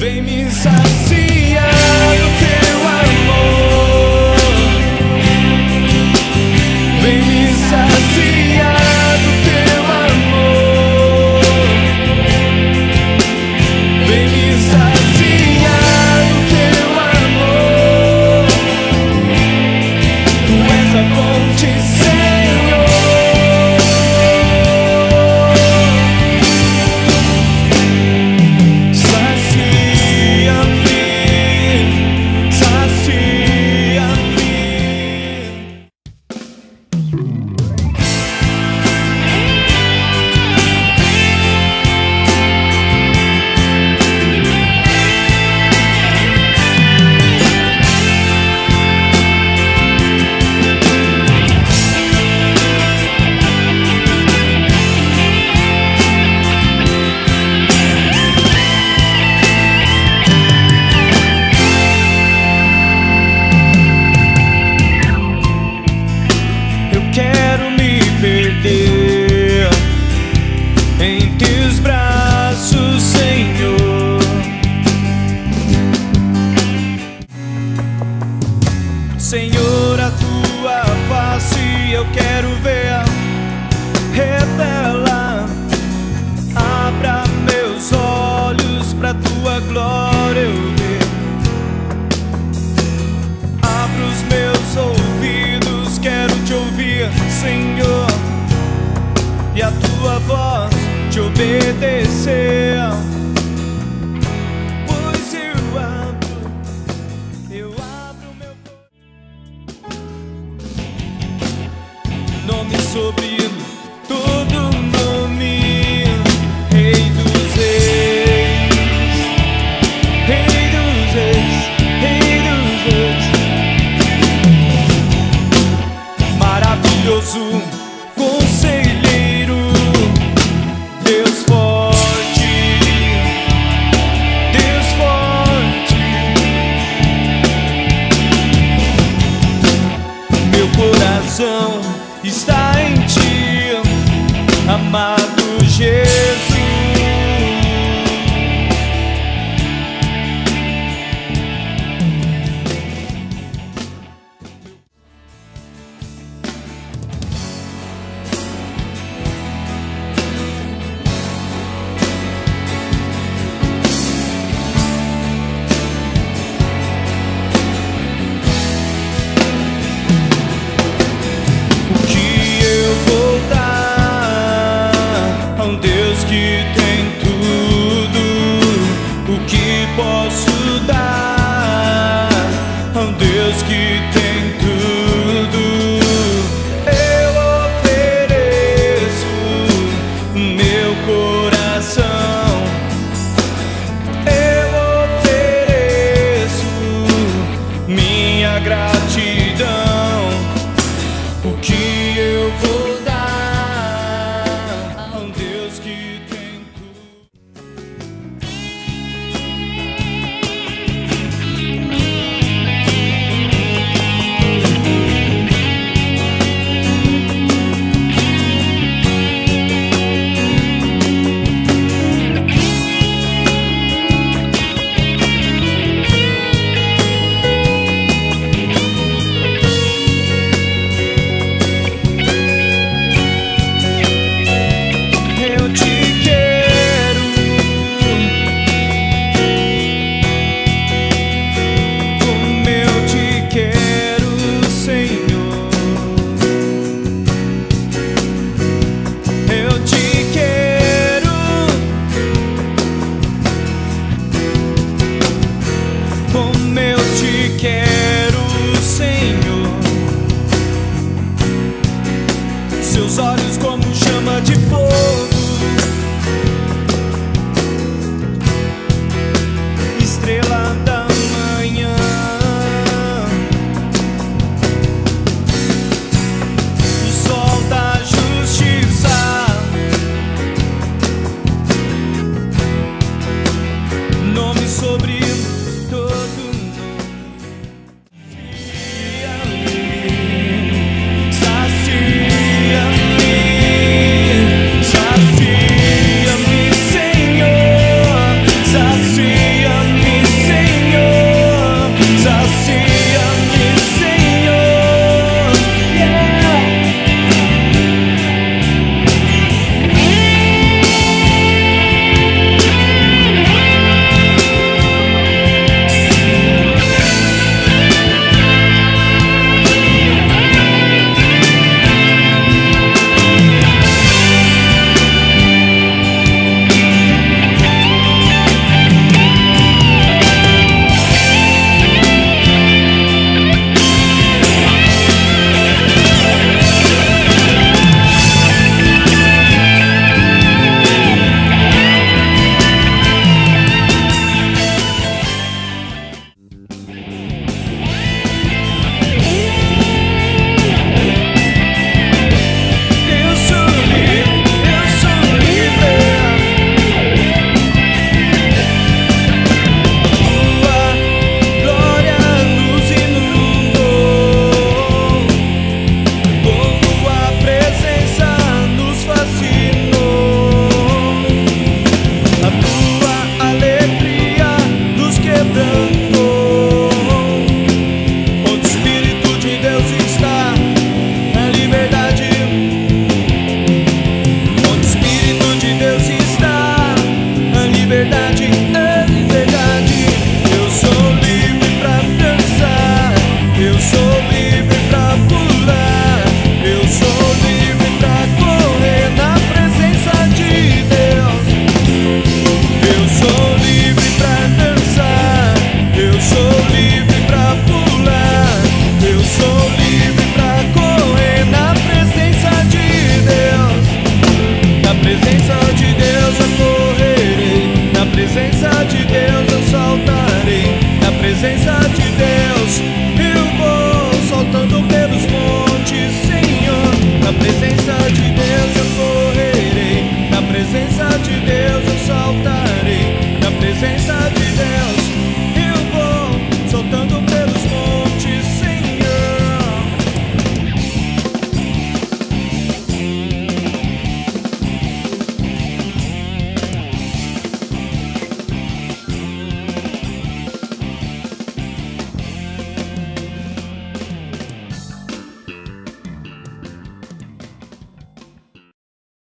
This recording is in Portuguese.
Vem me saciar do teu amor. Vem me saciar do teu amor. Vem me saciar do teu amor. Tu és a fonte, Senhor. Em teus braços, Senhor. Senhor, a tua face eu quero ver. Revela, abra meus olhos pra tua glória eu ver. Abra os meus ouvidos, quero te ouvir, Senhor, e a tua voz te obedecer. Pois eu abro meu nome sobre todo nome, Rei dos Reis, Rei dos Reis, Rei dos Reis, maravilhoso Conselheiro, Deus forte, Deus forte. Meu coração está em ti, amado Jesus. Que tem tudo o que posso dar, um Deus que tem tudo. Eu ofereço meu coração, eu ofereço minha gratidão. O que eu vou dar a um Deus que tem tudo. Seus olhos como chama de fogo, estrela da manhã. O sol da justiça, nome sobre todo nome. Sacia-me, Senhor, sacia-me. presença de Deus eu saltarei. Na presença de Deus